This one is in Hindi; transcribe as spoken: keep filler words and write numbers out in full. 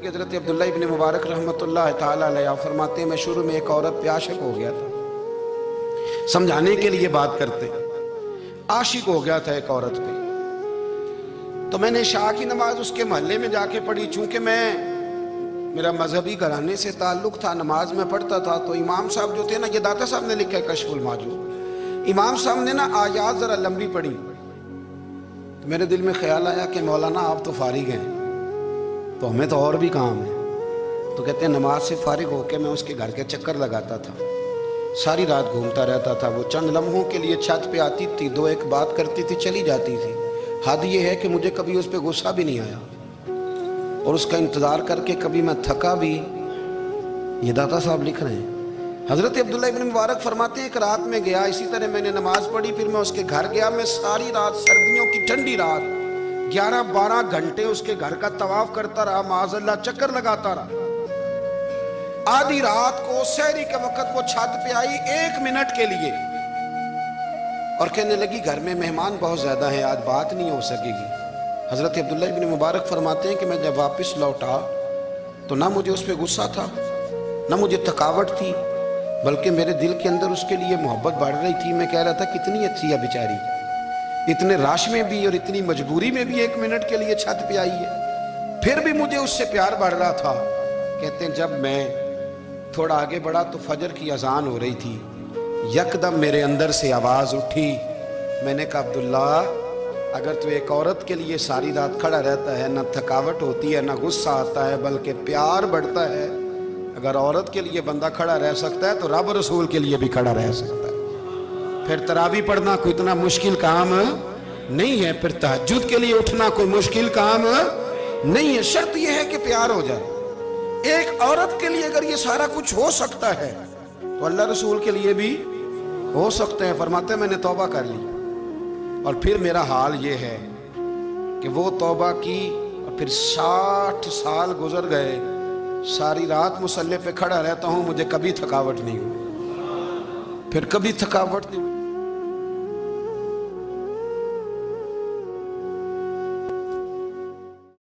कि हज़रत अब्दुल्ला इब्न मुबारक रहमतुल्लाह ताला अलैह फरमाते हैं, मैं शुरू में एक औरत पे आशिक हो गया था। समझाने के लिए बात करते, आशिक हो गया था एक औरत पे, तो मैंने शाह की नमाज उसके मोहल्ले में जाके पढ़ी। चूंकि मैं मेरा मजहबी घराने से ताल्लुक था, नमाज में पढ़ता था, तो इमाम साहब जो थे ना, ये दाता साहब ने लिखा है कशफुल माजूब, इमाम साहब ने ना आयात जरा लंबी पढ़ी, तो मेरे दिल में ख्याल आया कि मौलाना आप तो फारिग हैं, तो हमें तो और भी काम है। तो कहते हैं नमाज से फारिग होकर मैं उसके घर के चक्कर लगाता था, सारी रात घूमता रहता था। वो चंद लम्हों के लिए छत पे आती थी, दो एक बात करती थी, चली जाती थी। हद ये है कि मुझे कभी उस पर गुस्सा भी नहीं आया, और उसका इंतज़ार करके कभी मैं थका भी। ये दाता साहब लिख रहे हैं। हज़रत अब्दुल्ला इब्न मुबारक फरमाते हैं, एक रात में गया, इसी तरह मैंने नमाज पढ़ी, फिर मैं उसके घर गया। मैं सारी रात, सर्दियों की ठंडी रात, ग्यारह बारह घंटे उसके घर का तवाफ करता रहा, माज़अल्लाह चक्कर लगाता रहा। आधी रात को सहरी के वक्त वो छत पे आई एक मिनट के लिए, और कहने लगी घर में मेहमान बहुत ज्यादा हैं, आज बात नहीं हो सकेगी। हजरत अब्दुल्ला इब्न मुबारक फरमाते हैं कि मैं जब वापस लौटा तो ना मुझे उस पर गुस्सा था, ना मुझे थकावट थी, बल्कि मेरे दिल के अंदर उसके लिए मोहब्बत बढ़ रही थी। मैं कह रहा था कितनी अच्छी है बेचारी, इतने राश में भी और इतनी मजबूरी में भी एक मिनट के लिए छत पे आई है, फिर भी मुझे उससे प्यार बढ़ रहा था। कहते हैं जब मैं थोड़ा आगे बढ़ा तो फजर की अजान हो रही थी, यकदम मेरे अंदर से आवाज़ उठी। मैंने कहा अब्दुल्ला, अगर तू एक औरत के लिए सारी रात खड़ा रहता है, ना थकावट होती है, ना गुस्सा आता है, बल्कि प्यार बढ़ता है, अगर औरत के लिए बंदा खड़ा रह सकता है तो रब रसूल के लिए भी खड़ा रह सकता है। फिर तरावी पढ़ना कोई इतना मुश्किल काम नहीं है, फिर तहज्जुद के लिए उठना कोई मुश्किल काम नहीं है। शर्त यह है कि प्यार हो जाए। एक औरत के लिए अगर ये सारा कुछ हो सकता है तो अल्लाह रसूल के लिए भी हो सकते हैं। फरमाते मैंने तौबा कर ली, और फिर मेरा हाल ये है कि वो तौबा की और फिर साठ साल गुजर गए, सारी रात मुसल्ले पे खड़ा रहता हूँ, मुझे कभी थकावट नहीं हुई, फिर कभी थकावट नहीं हुई।